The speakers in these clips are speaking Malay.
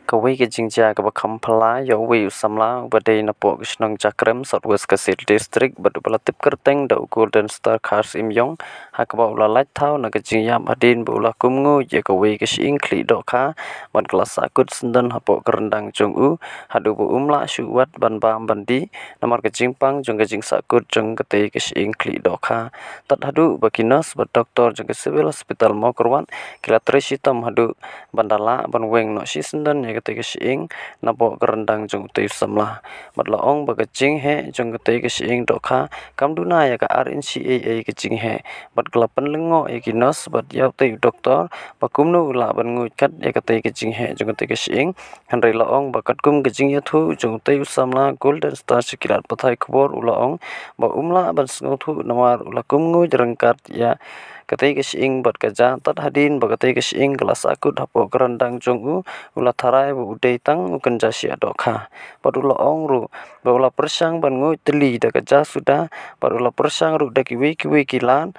Kawai ke jingja ke bakampala ya wi usamla badai na po kisnong Cakram Southwest Kasir District badu balatip kerteng da Golden Star Cars imyong hakba ula light thau na ke jingya badin bu ula kumngu je kawai ke sing kli dokha ban kelas akut sendan hapo kerendang jong hadu bu umla syuwat ban bam bandi namar ke jingpang jong ke jing sakut jong ke te ke sing kli dokha tat hadu bakinas ba doktor jong ke civil hospital mo korwan kila tresitam hadu bandala ban weng no si sendan ya ketika siing napo kerendang jong te samlah badlaong bagajing he jong ketika siing dokha kamduna ya ka RNCAA kejing he bad kelapan lengo ya kinos bad ya te doktor bakumnu la ban ngukat ya ketika kejing he jong ketika siing hanrei laong bakat kum kejing ya thu jong te samlah Golden Star sekirat pathai khbor ulaong ba umla ban sngo thu namar ula kumngu jerengkat ya ketika siing bad kaja tat hadin ketika siing kelas akut hapo kerendang jong ula tharai bu udai tang ukan jasi adokha padula ongru bawla persang ban ngoi teli da kaja sudah padula persang ru da kiwi kilan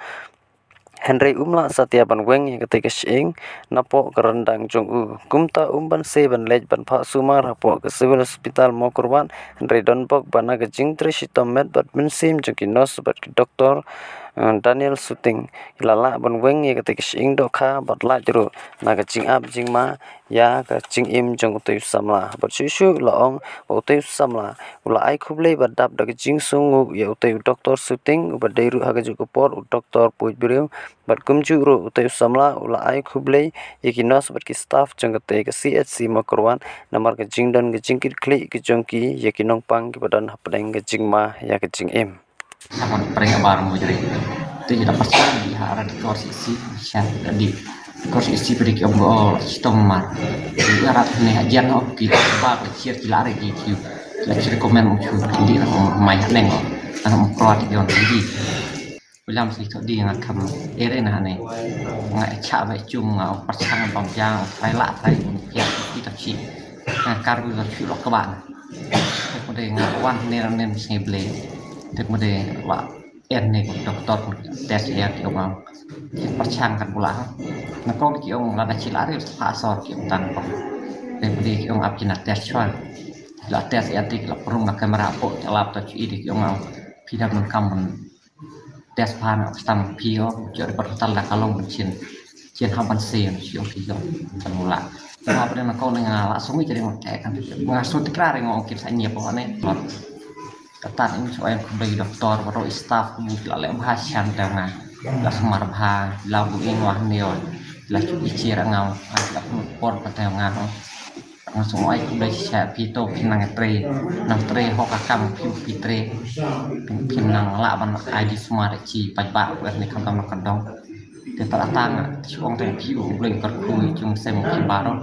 Henry umla satya ban weng yang ketika siing napo kerendang jong kumta umban se ban lej ban pha sumar hapo ke civil hospital mo kurban Henry donbok bana ke jing tresitom met bat bensim jong kinos bat ke doktor Daniel Suting ilala ban weng ya ketika siing dokha bat la jero na ke jing ab jing ma ya ke jing im jong tu samla bat susu laong tu samla ula ai khuble bat dap da ke jing sungu ya tu doktor Suting bat deiru ha ke ju por doktor puj bireu bat kumju ru tu samla ula ai khuble ikinos bat ki staff jong ke CHC ma korwan namar ke jing don ke jing kli ke jong ki ya kinong pang ki badan hapdeng ke jing ma ya ke jing im Namun pernah barang mujri itu jadi pasal di hari di kursi isi di kursi isi beri ke omgol stomar di arat nih ajian oh kita sebab kecil kilari gitu kecil komen muncul di main neng anak mukrawat di orang tinggi bilang sih di nggak kamu nah nih nggak cabai cung nggak persangan panjang lah ya kita sih nah karbu itu lo keban kemudian ngawan nen sebelah kemudian wa ene doktor tes ya ki ông percangkan pula nah kau ki ông là cilari pasor ki tan kemudian ki ông apina tes chuan la tes etik la perung na kamera po lap ta ci ki ông pidam nang kamun tes pan stam pio jor portal la kalong mencin cien haban sen ci ông ki tan mula apa dan kau nang langsung jadi ngek kan ngasuh tikrar ngong ki sanya pokoknya ketat ini soal kembali dokter baru staff kemudian lelem hasan dengan lah semar bah lagu ini wah neon lah cuci cira ngau lah pun pertengahan langsung ay kembali saya pito pinang tre nang tre hokakam pitre pinang laban ID semar ci pajak buat ni kam kendong dia tak datang cuang teng piu boleh kerkui cung sem baru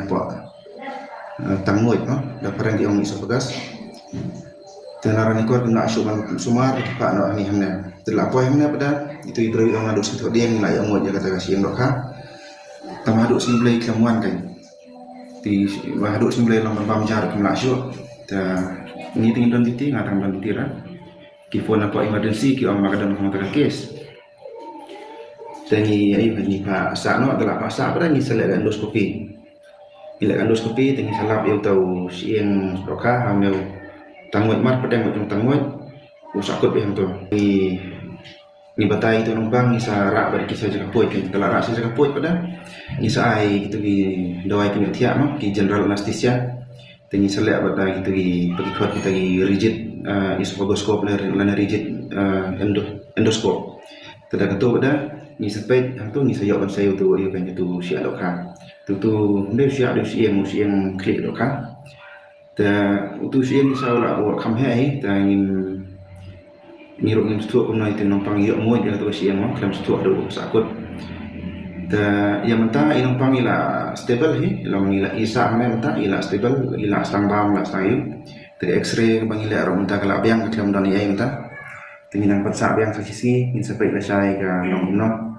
tangoi no da parang di ong isopagas tenaran ikut kena asupan sumar pak no ni hamna terlapo hamna pada itu ibrahim orang aduk situ dia nilai yang mau jaga tagasi yang dokha tamaduk simplai kemuan kan di aduk simplai lamban pamjar kena asu ta ini tinggal titi ngadang dan tira kifon apa emergency ki orang makadam sama taga kes tani ayu ni pak sakno adalah pak sak pada ni selek endoskopi bila endoskopi tinggi salap yang tahu siang dokha hamil tangguat mar pedang macam tangguat usakut yang tu ni batai itu numpang ni sarak bagi kisah jaga poit kan kalau rasa jaga poit pada ni sai gitu di dawai punya tiap mah di general anesthesia tinggi selek pada gitu di pergi kuat kita di rigid esophagoskop lana rigid endoskop tidak ketu pada ni sampai yang tu ni saya akan saya tu dia kan itu siap dokha tu dia siap dia siang klik dokha ta utusin saula wa kam hai ta ingin nirok ngin stu ko nai tenong pang yo mo dia tu siang mo klam stu ado sakut ta yang menta inong pang ila stable hi long ila isa me menta ila stable ila stambam la sayu ta x-ray bang ila ro menta kala biang klam dan ai menta tinginang patsa biang sa sisi in sampai la sai ka long no